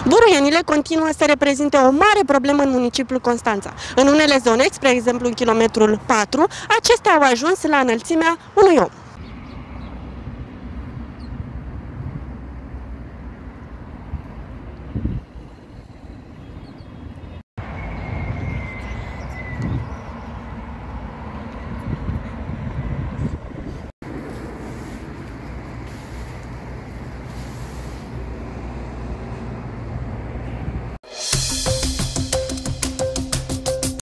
Buruienile continuă să reprezinte o mare problemă în municipiul Constanța. În unele zone, spre exemplu în kilometrul 4, acestea au ajuns la înălțimea unui om.